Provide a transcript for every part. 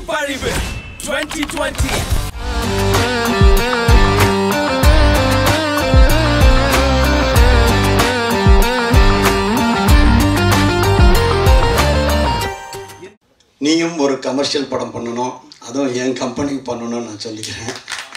Thupparivu 2020. நீயும் ஒரு commercial படம் பண்ணணும், அதுவும் என் கம்பெனிக்கு பண்ணணும்னு நான் சொல்லிக்கிறேன்.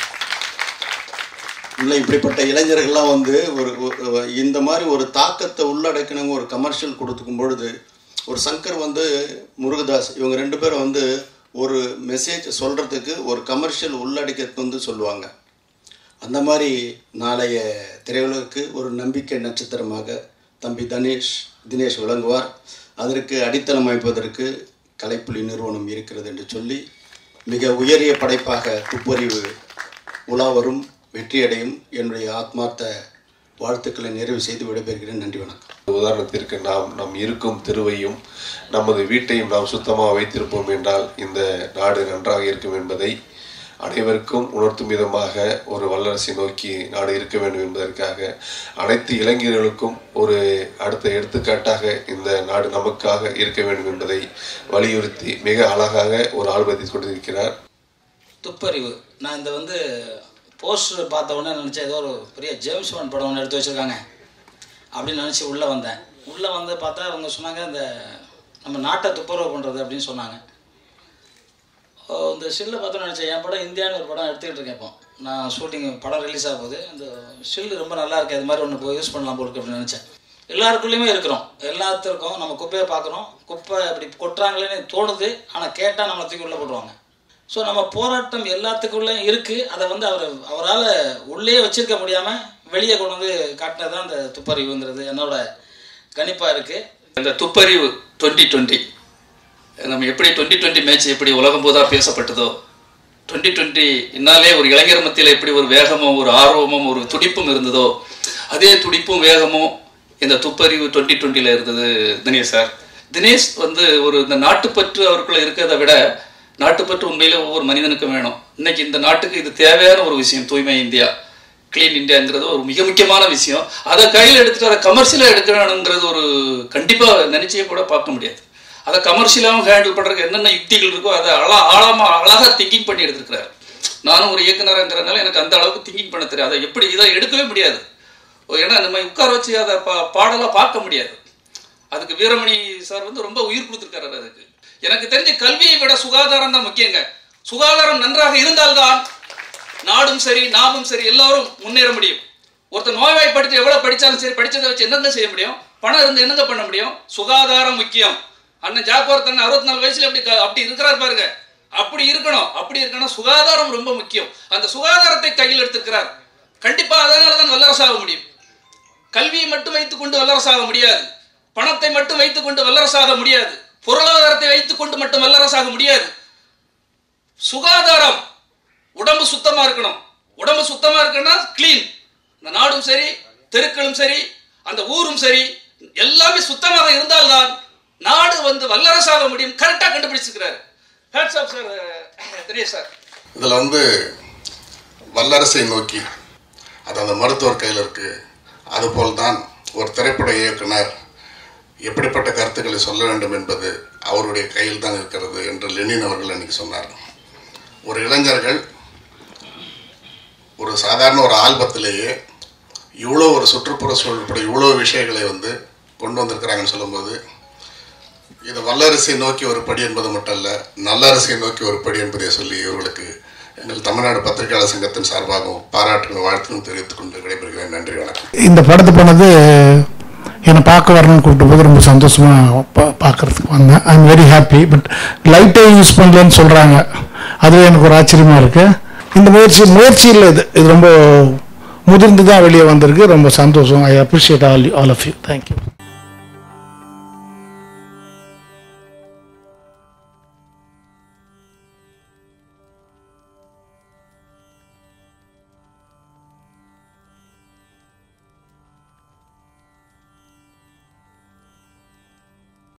இல்லை, இப்படிப்பட்ட இளைஞர்கள்லாம் வந்து இந்த மாதிரி ஒரு தாக்கத்தை உள்ளடக்கணுங்க ஒரு கமர்ஷியல் கொடுத்துக்கும் பொழுது ஒரு சங்கர் வந்து முருகதாஸ் இவங்க ரெண்டு பேரும் வந்து ஒரு மெசேஜ் சொல்கிறதுக்கு ஒரு கமர்ஷியல் உள்ளடக்கத்தை வந்து சொல்லுவாங்க. அந்த மாதிரி நாளைய திரையுலகுக்கு ஒரு நம்பிக்கை நட்சத்திரமாக தம்பி தினேஷ் விளங்குவார். அதற்கு அடித்தளம் அமைப்பதற்கு கலைப்புலி நிறுவனம் இருக்கிறது என்று சொல்லி மிக உயரிய படைப்பாக துப்பறிவு உலாவரும் வெற்றியடையும் என்னுடைய ஆத்மார்த்த வாழ்த்துக்களை நிறைவு செய்து விடைபெறுகிறேன். நன்றி, வணக்கம். உதாரணத்திற்கு நாம் இருக்கும் தெருவையும் நமது வீட்டையும் நாம் சுத்தமாக வைத்திருப்போம் என்றால் இந்த நாடு நன்றாக இருக்கும் என்பதை அனைவருக்கும் உணர்த்தும் விதமாக ஒரு வல்லரசை நோக்கி நாடு இருக்க வேண்டும் என்பதற்காக அனைத்து இளைஞர்களுக்கும் ஒரு அடுத்த எடுத்துக்காட்டாக இந்த நாடு நமக்காக இருக்க வேண்டும் என்பதை வலியுறுத்தி மிக அழகாக ஒரு ஆல்பத்தை கொண்டிருக்கிறார். துப்பறிவு. நான் இந்த வந்து போஸ்டர் பார்த்த உடனே நினச்சேன் ஏதோ ஒரு பெரிய ஜேம்ஸ் பாண்ட் படம் ஒன்று எடுத்து வச்சுருக்காங்க அப்படின்னு நினச்சி உள்ளே வந்தேன். உள்ளே வந்து பார்த்தா அவங்க சொன்னாங்க இந்த நம்ம நாட்டை துப்புரவு பண்ணுறது அப்படின்னு சொன்னாங்க. இந்த ஷில்லை பார்த்தோன்னு நினச்சேன் என் படம் இந்தியான்னு ஒரு படம் எடுத்துக்கிட்டு இருக்கேன். இப்போ நான் ஷூட்டிங் படம் ரிலீஸ் ஆக போகுது. இந்த ஷில்லு ரொம்ப நல்லா இருக்குது, அது மாதிரி ஒன்று யூஸ் பண்ணலாம் போருக்கு அப்படின்னு நினச்சேன். எல்லாருக்குள்ளேயுமே இருக்கிறோம், எல்லாத்துக்கும் நம்ம குப்பையை பார்க்குறோம், குப்பை அப்படி கொட்டுறாங்களேன்னு தோணுது. ஆனால் கேட்டால் நம்மளை தூக்கி உள்ளே போடுவாங்க. ஸோ நம்ம போராட்டம் எல்லாத்துக்குள்ளே இருக்குது. அதை வந்து அவரால் உள்ளே வச்சுருக்க முடியாமல் வெளியே கொண்டு வந்து காட்டினது தான் இந்த துப்பறிவுங்கிறது என்னோட கணிப்பாக இருக்குது. இந்த துப்பறிவு 2020 நம்ம எப்படி 2020 மேட்ச் எப்படி உலகம் போதாக பேசப்பட்டதோ 2020 இன்னாலே ஒரு இளைஞர் மத்தியில் எப்படி ஒரு வேகமும் ஒரு ஆர்வமும் ஒரு துடிப்பும் இருந்ததோ அதே துடிப்பும் வேகமும் இந்த துப்பறிவு 2020 இருந்தது. தினேஷ் வந்து ஒரு இந்த நாட்டுப்பற்று அவருக்குள்ள இருக்கிறத விட நாட்டுப்பற்று உண்மையிலே ஒவ்வொரு மனிதனுக்கும் வேணும். இன்னைக்கு இந்த நாட்டுக்கு இது தேவையான ஒரு விஷயம். தூய்மை இந்தியா, கிளீன் இந்தியாங்கிறது ஒரு மிக முக்கியமான விஷயம். அதை கையில் எடுத்துட்டு அதை கமர்ஷியலாக எடுக்கணுங்கிறது ஒரு கண்டிப்பாக நினைச்சே கூட பார்க்க முடியாது. அதை கமர்ஷியலாகவும் ஹேண்டில் பண்ணுறதுக்கு என்னென்ன யுக்திகள் இருக்கோ அதை அழகாக திங்கிங் பண்ணி எடுத்துருக்கிறாரு. நானும் ஒரு இயக்குனருங்கிறதுனால எனக்கு அந்த அளவுக்கு திங்கிங் பண்ண தெரியாது. அதை எப்படி இதை எடுக்கவே முடியாது. ஏன்னா நம்ம உட்கார வச்சு அதை பாடலாக பார்க்க முடியாது. அதுக்கு வீரமணி சார் வந்து ரொம்ப உயிர் கொடுத்துருக்காரு. அதுக்கு எனக்கு தெரிஞ்ச கல்வியை விட சுகாதாரம் தான் முக்கியங்க. சுகாதாரம் நன்றாக இருந்தால்தான் நாடும் சரி நாமும் சரி எல்லாரும் முன்னேற முடியும். ஒருத்தர் நோய்வாய்ப்படுத்தி எவ்வளவு படித்தாலும் சரி படித்ததை வச்சு என்னங்க செய்ய முடியும்? பணம் இருந்து என்னங்க பண்ண முடியும்? சுகாதாரம் முக்கியம். அண்ணன் ஜாக்குவார் தன்னை 64 வயசுல அப்படி இருக்கிறார் பாருங்க. அப்படி இருக்கணும். சுகாதாரம் ரொம்ப முக்கியம். அந்த சுகாதாரத்தை கையில் எடுத்துக்கிறார். கண்டிப்பா அதனாலதான் வல்லரசாக முடியும். கல்வியை மட்டும் வைத்துக் கொண்டு வல்லரசாக முடியாது. பணத்தை மட்டும் வைத்துக் கொண்டு வல்லரசாக முடியாது. பொருளாதாரத்தை வைத்துக் கொண்டு மட்டும் வல்லரசாக முடியாது. சுகாதாரம், உடம்பு சுத்தமா இருக்கணும். உடம்பு சுத்தமா இருக்குன்னா கிளீன். இந்த நாடும் சரி, தெருக்களும் சரி, அந்த ஊரும் சரி, எல்லாமே சுத்தமாக இருந்தால்தான் நாடு வந்து வல்லரசாக முடியும். கரெக்டா கண்டுபிடிச்சிருக்கிறாரு. Hats off sir, Dinesh sir. இதுல வந்து வல்லரசை நோக்கி அது அந்த மருத்துவர் கையில் இருக்கு. அதுபோல்தான் ஒரு திரைப்பட இயக்குனர் எப்படிப்பட்ட கருத்துக்களை சொல்ல வேண்டும் என்பது அவருடைய கையில் தான் இருக்கிறது என்று லெனின் அவர்கள் அன்றைக்கி சொன்னார். ஒரு இளைஞர்கள் ஒரு சாதாரண ஒரு ஆல்பத்திலேயே இவ்வளோ ஒரு சுற்றுப்புற சூழல்பட இவ்வளோ விஷயங்களை வந்து கொண்டு வந்திருக்கிறாங்கன்னு சொல்லும்போது இது வல்லரசை நோக்கி ஒரு படி என்பது மட்டும் அல்ல, நல்லரசை நோக்கி ஒரு படி என்பதை சொல்லி இவர்களுக்கு எங்கள் தமிழ்நாடு பத்திரிகையாளர் சங்கத்தின் சார்பாகவும் பாராட்டுகள் வாழ்த்தும் தெரிவித்துக் கொண்டு விடைபெறுகிறேன். நன்றி, வணக்கம். இந்த படத்தை பண்ணது என்னை பார்க்க வரணும்னு கூப்பிட்டு போது ரொம்ப சந்தோஷமாக பார்க்குறதுக்கு வந்தேன். I am very happy. But லைட்டே யூஸ் பண்ணலன்னு சொல்கிறாங்க, அதுவே எனக்கு ஒரு ஆச்சரியமாக இருக்குது. இந்த முயற்சி இல்லை, இது ரொம்ப முதிர்ந்து தான் வெளியே வந்திருக்கு. ரொம்ப சந்தோஷம். I appreciate all of you. Thank you.